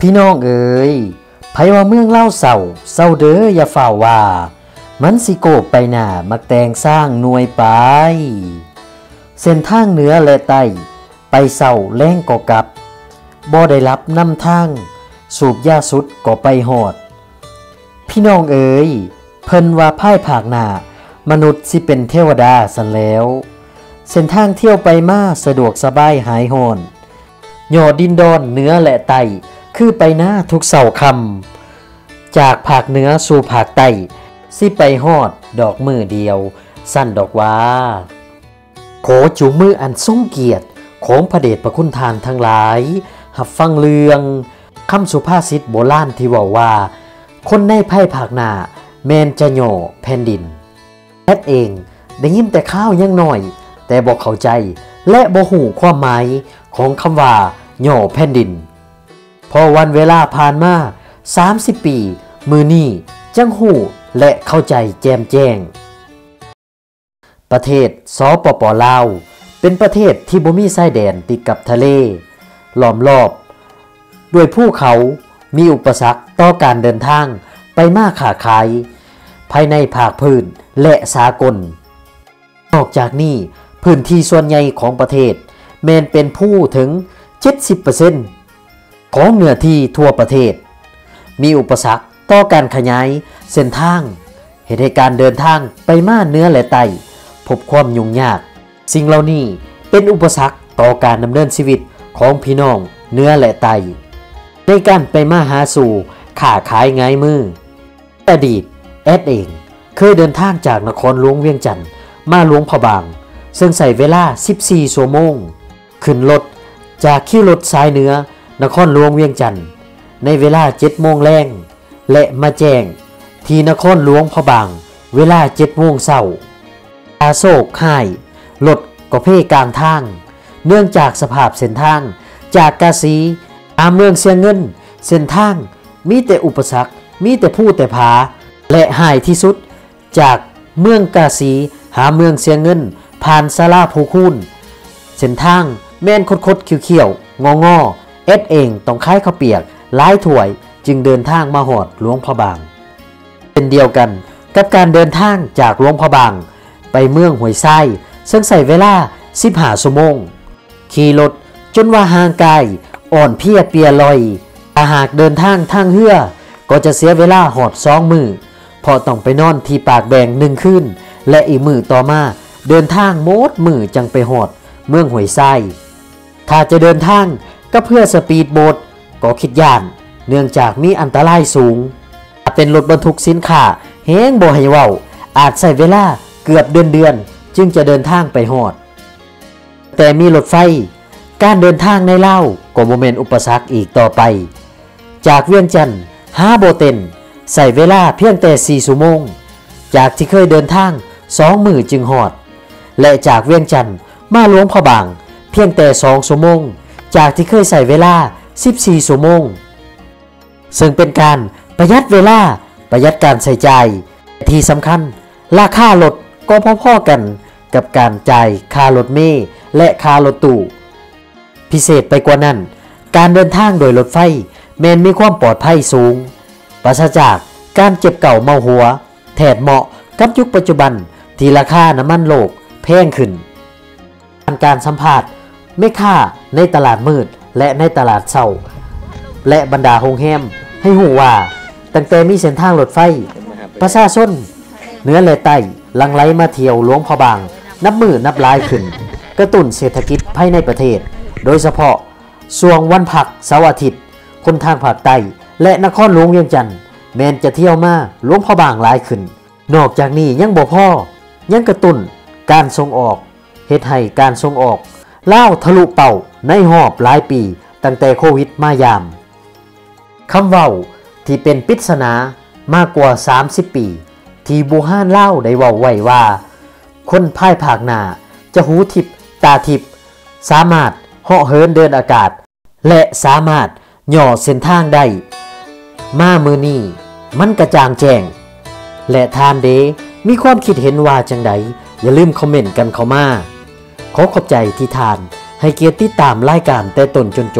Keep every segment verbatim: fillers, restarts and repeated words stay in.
พี่น้องเอ๋ยไผว่าเมืองเล่าเศร้าเศร้าเด้ออย่าฝ่าว่ามันสิโกบไปหน้ามักแต่งสร้างหน่วยไปเส้นทางเหนือและใต้ไปเศร้าแรงก็กลับบ่ได้รับนำทางสูบยาสุดก็ไปหอดพี่น้องเอ๋ยเพิ่นว่าภายภาคหน้ามนุษย์สิเป็นเทวดาสันแล้วเส้นทางเที่ยวไปมาสะดวกสบายหายหอนยอดดินดอนเหนือและใต้คือไปหน้าทุกเสาร์คำจากภาคเหนือสู่ภาคใต้สิไปฮอดดอกมือเดียวสั้นดอกว่าโขจูมืออันทรงเกียรติของพระเดชพระคุณทานทั้งหลายหับฟังเรื่องคำสุภาษิตโบราณที่ว่าว่าคนในภายภาคหน้าแมนจะโย่แผ่นดินแอดเองได้ยินแต่ข้าวยังหน่อยแต่บอกเข้าใจและบ่หูความหมายของคำว่าโย่แผ่นดินพอวันเวลาผ่านมาสามสิบปีมือนี้จังหูและเข้าใจแจมแจ้งประเทศสปป.ลาวเป็นประเทศที่บ่มีชายแดนติดกับทะเลล้อมรอบด้วยภูเขามีอุปสรรคต่อการเดินทางไปมาค้าขายภายในภาคพื้นและสากลนอกจากนี้พื้นที่ส่วนใหญ่ของประเทศแม้นเป็นผู้ถึง เจ็ดสิบเปอร์เซ็นต์ ของเนื้อที่ทั่วประเทศมีอุปสรรคต่อการขยายเส้นทางเหตุให้การเดินทางไปมาเหนือและใต้พบความยุ่งยากสิ่งเหล่านี้เป็นอุปสรรคต่อการดำเนินชีวิตของพี่น้องเหนือและใต้ในการไปมาหาสู่ค้าขายง่ายมืออดีตแอดเองเคยเดินทางจากนครหลวงเวียงจันทน์มาหลวงพระบางซึ่งใช้เวลาสิบสี่ชั่วโมงขึ้นรถจากขี่รถสายเหนือนครหลวงเวียงจันทน์ในเวลาเจ็ดโมงแรงและมาแจ้งที่นครหลวงพระบางเวลาเจ็ดโมงเช้าอาโศกห้ายรถก็เพ่กลางทางเนื่องจากสภาพเส้นทางจากกาสีอาเมืองเสียเงินเส้นทางมีแต่อุปสรรคมีแต่ผู้แต่ผาและห่ายที่สุดจากเมืองกาสีหาเมืองเสียเงินผ่านศาลาภูคูนเส้นทางแม่นคดๆเขียวๆงอๆเอ็ดเองต้องคายข้าวเปียกหลายถ้วยจึงเดินทางมาหอดหลวงพระบางเป็นเดียวกันกับการเดินทางจากหลวงพระบางไปเมืองห้วยทรายซึ่งใส่เวลาสิบห้าชั่วโมงขี่รถจนว่าห่างกายอ่อนเพลียเปียลอยถ้าหากเดินทางทางเรือก็จะเสียเวลาหอดสองมือพอต้องไปนอนที่ปากแบงหนึ่งคืนและอีกมือต่อมาเดินทางโมดมือจังไปหอดเมืองห้วยทรายถ้าจะเดินทางก็เพื่อสปีดโบ๊ทก็คิดย่านเนื่องจากมีอันตรายสูงเป็นรถบรรทุกสินค้าแฮงบ่ให้เว้าอาจใช้เวลาเกือบเดือนเดือนจึงจะเดินทางไปฮอดแต่มีรถไฟการเดินทางในลาวก็บ่แม่นอุปสรรคอีกต่อไปจากเวียงจันทน์หาโบเต็นใช้เวลาเพียงแต่สี่ชั่วโมงจากที่เคยเดินทางสองมื้อจึงฮอดและจากเวียงจันทน์มาหลวงพระบางเพียงแต่สองชั่วโมงจากที่เคยใช้เวลาสิบสี่ชั่วโมงซึ่งเป็นการประหยัดเวลาประหยัดการใช้จ่ายที่สำคัญราคารถก็พอๆกันกับการจ่ายค่ารถเมล์และค่ารถตู้พิเศษไปกว่านั้นการเดินทางโดยรถไฟแม้นมีความปลอดภัยสูงปราศจากการเจ็บเก่าเมาหัวแถมเหมาะกับยุคปัจจุบันที่ราคาน้ำมันโลกแพงขึ้นการสัมภาษณ์แม่ค้าในตลาดมืดและในตลาดเช้าและบรรดาโรงแรมให้หูว่าตั้งแต่มีเส้นทางรถไฟประชาชนเหนือและใต้หลั่งไหลมาเที่ยวหลวงพระบางนับมือนับหลายขึ้นกระตุ้นเศรษฐกิจภายในประเทศโดยเฉพาะช่วงวันพักเสาร์อาทิตย์คนทางภาคใต้และนครหลวงเวียงจันทน์แม้นจะเที่ยวมาหลวงพระบางหลายขึ้นนอกจากนี้ยังบ่พอยังกระตุ้นการส่งออกเฮ็ดให้การส่งออกลาวทะลุเป้าในรอบหลายปีตั้งแต่โควิดมายามคำเว้าที่เป็นปริศนามากกว่าสามสิบปีที่บูฮานเล่าได้เว้าไว้ว่าคนภายภาคหน้าจะหูทิพตาทิพสามารถเหาะเหินเดินอากาศและสามารถย่อเส้นทางได้มามือนี้มันกระจ่างแจ้งและทานเดมีความคิดเห็นว่าจังใดอย่าลืมคอมเมนต์กันเข้ามาขอขอบใจที่ทานให้เกียรติติดตามรายการแต่ต้นจนจบ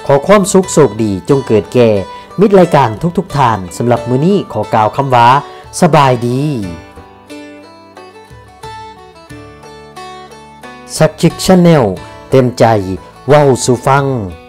ขอความสุขโชคดีจงเกิดแก่มิตรรายการทุกๆท่านสำหรับมื้อนี้ขอกล่าวคำว่าสบายดีสักชิกชาแนลเต็มใจเว้าสู่ฟัง